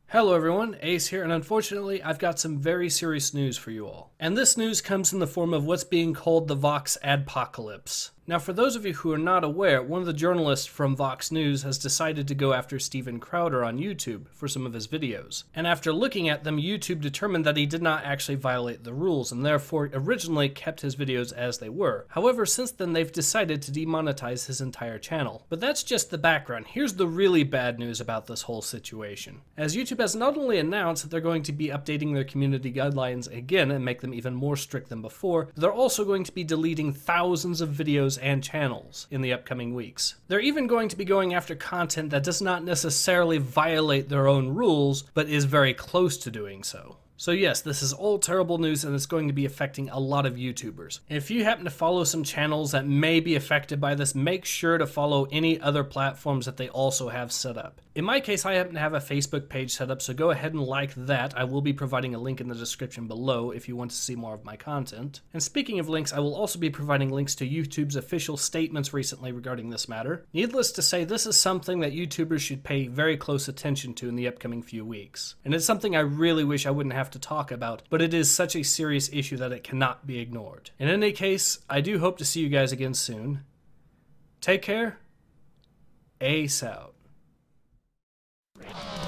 Hello everyone, Ace here, and unfortunately I've got some very serious news for you all. And this news comes in the form of what's being called the Vox Adpocalypse. Now for those of you who are not aware, one of the journalists from Vox News has decided to go after Steven Crowder on YouTube for some of his videos. And after looking at them, YouTube determined that he did not actually violate the rules and therefore originally kept his videos as they were. However, since then they've decided to demonetize his entire channel. But that's just the background. Here's the really bad news about this whole situation. As YouTube has not only announced that they're going to be updating their community guidelines again and make them even more strict than before, but they're also going to be deleting thousands of videos and channels in the upcoming weeks. They're even going to be going after content that does not necessarily violate their own rules, but is very close to doing so. So yes, this is all terrible news and it's going to be affecting a lot of YouTubers. If you happen to follow some channels that may be affected by this, make sure to follow any other platforms that they also have set up. In my case, I happen to have a Facebook page set up, so go ahead and like that. I will be providing a link in the description below if you want to see more of my content. And speaking of links, I will also be providing links to YouTube's official statements recently regarding this matter. Needless to say, this is something that YouTubers should pay very close attention to in the upcoming few weeks. And it's something I really wish I wouldn't have to talk about, but it is such a serious issue that it cannot be ignored. In any case, I do hope to see you guys again soon. Take care. Ace out.